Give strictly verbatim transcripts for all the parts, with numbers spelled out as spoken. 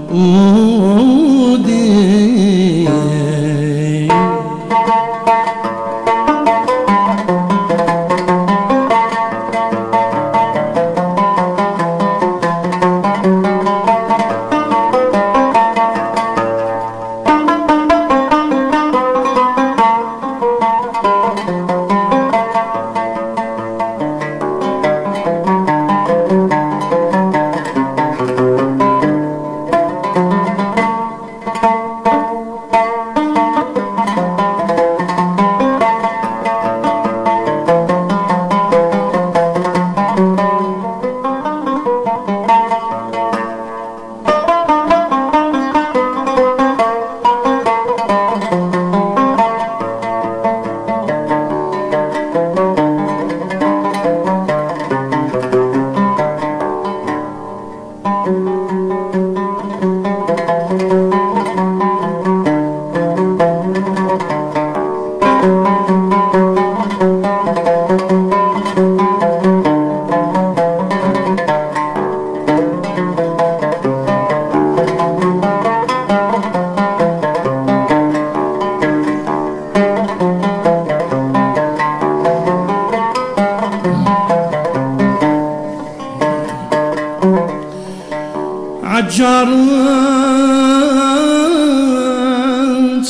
عجرت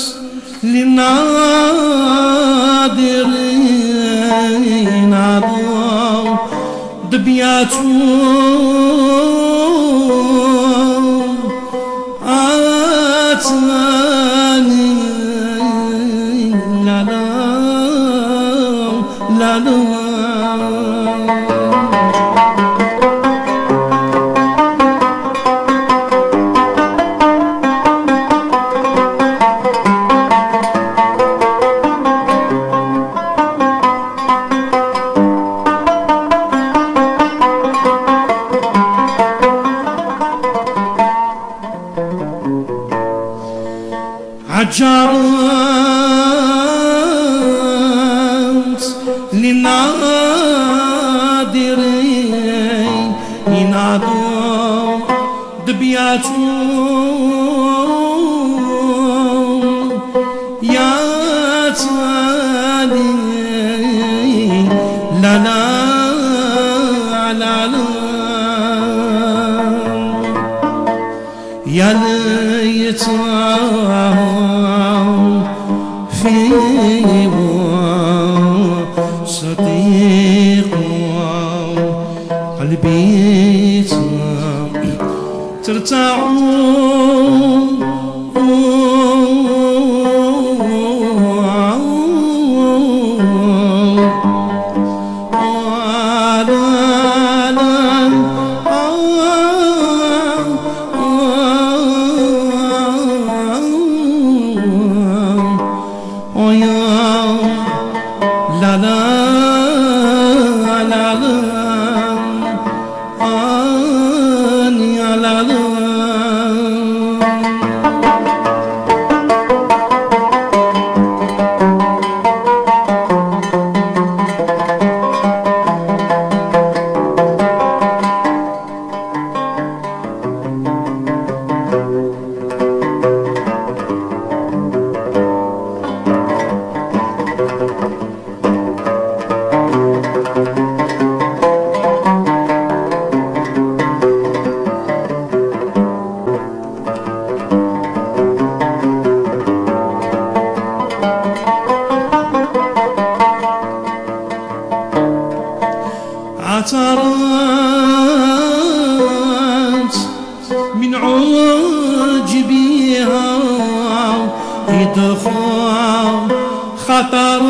للنادرين عضو دبياتهم آتاني لا لا لا لا عجرت للنادرين ينادوا دبياتهم يا تالي لا لا لا لا يا ليتهم في صديق قلبي ترتاع لا لا لا لا آني لا لا عثرت من عجبها يدخل خطر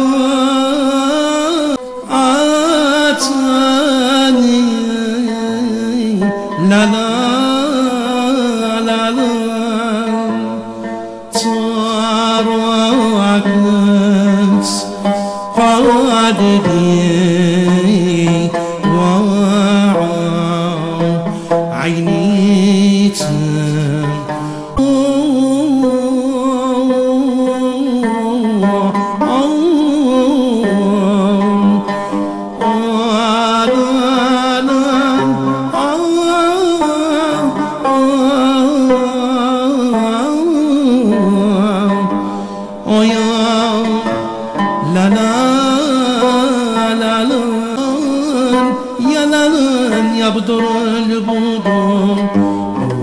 آتاني لا لا لا لا تروعت قادري عيني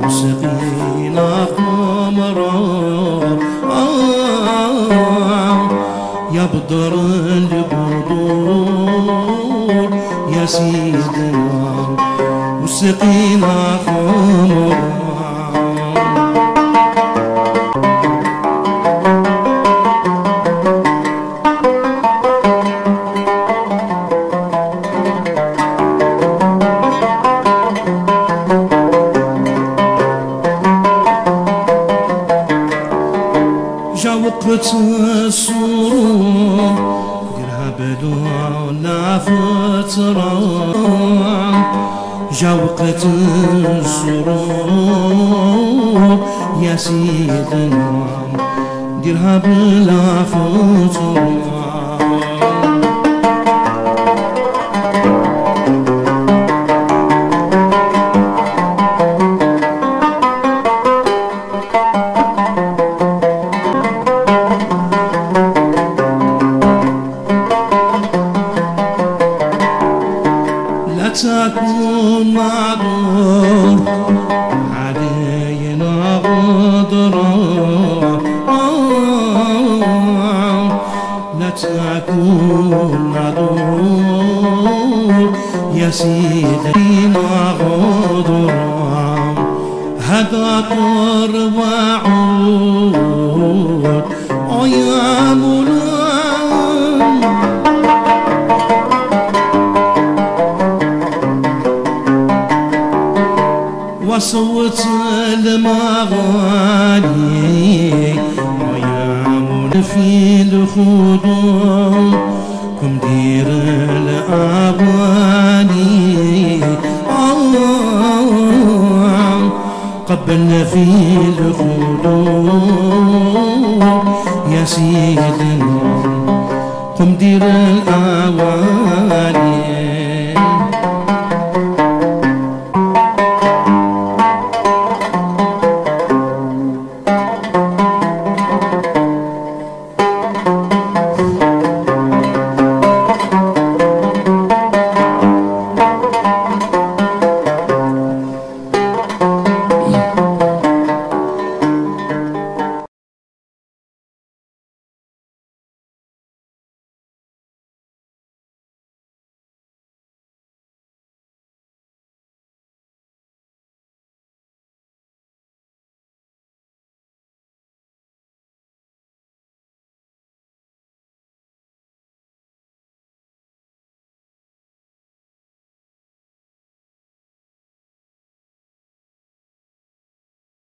وسقينا خمرا آه يا بدر البدور يا سيدنا وسقينا خمرا جا وقت السرور ديرها بدون فترة جا وقت السرور يا سيدنا ديرها بلا فترة تكون معذور علينا غدرا لا تكون معذور يا سيدنا غدرا هذا قرب وعود يا مولاي وصوت المغاني ويامون في الخدود كم دير الأغاني آه قبلنا في الخدود يا سيدنا قم دير الأغاني